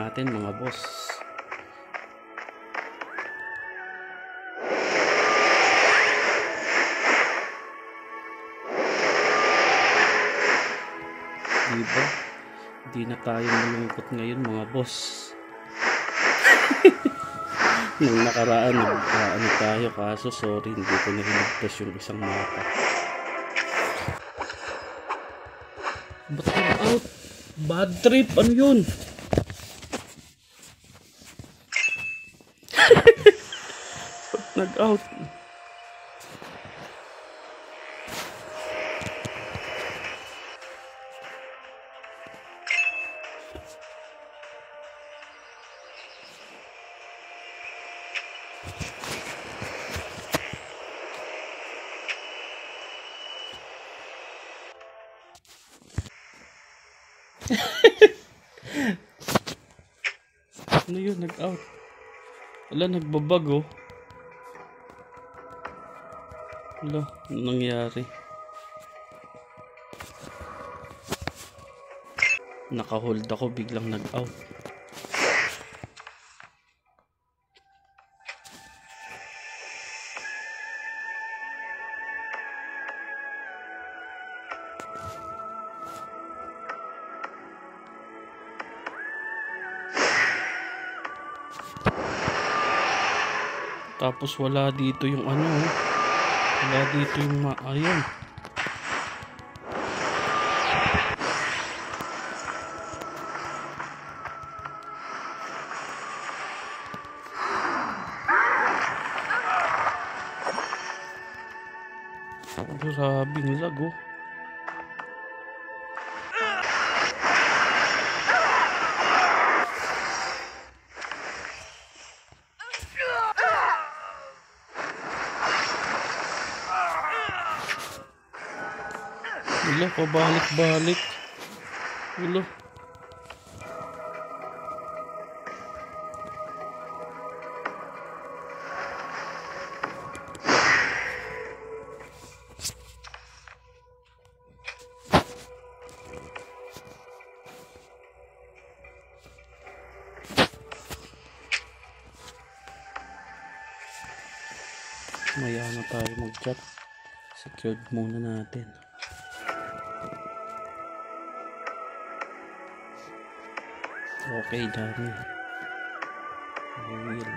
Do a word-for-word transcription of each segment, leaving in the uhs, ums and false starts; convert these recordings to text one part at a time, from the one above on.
natin mga boss. Diba? Hindi na tayo malungkot ngayon mga boss. Nung nakaraan nag-ano tayo, kaso sorry hindi ko na hinagpas yung isang mapa. Ba't nag-out? Bad trip, ano yun? Ba't nag-out? Ano yun, nag-out? Wala, nagbabag oh. Wala, ano nangyari? Naka-hold ako, biglang nag-out. Tapos wala dito yung ano, wala dito yung ma ayun. Grabing lag oh. Wala, pabalik-balik. Wala. Maya na tayo mag-chat. Secured muna natin. Okay, dami. Will.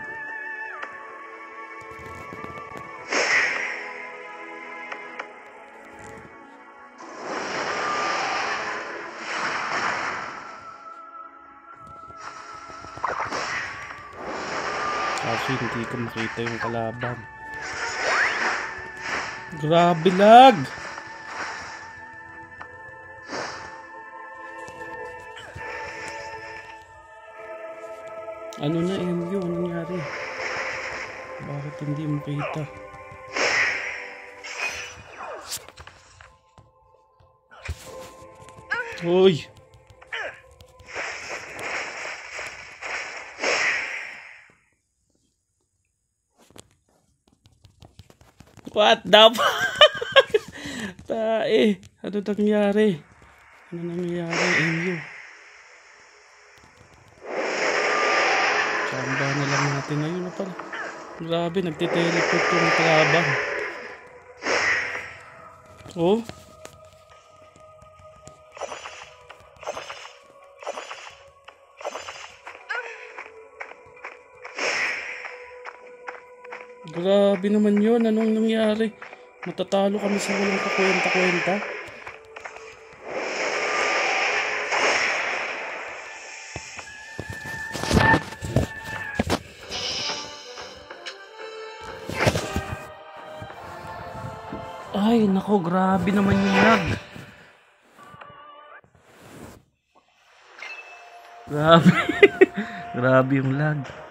Kaso hindi ko makita yung kalaban. Grabe lag! Ano na M U? Ano nangyari? Bakit hindi makita? Hoy! What the fuck? Tae! Ano nangyari? Ano nangyari M U? Chamba na lang natin ngayon na pala. Grabe, nagtiteleport yung kalaban. Oh. Grabe naman yun. Anong nangyari? Matatalo kami sa walang kakwenta-kwenta. Ay, nako, grabe naman yung lag. Grabe. Grabe yung lag.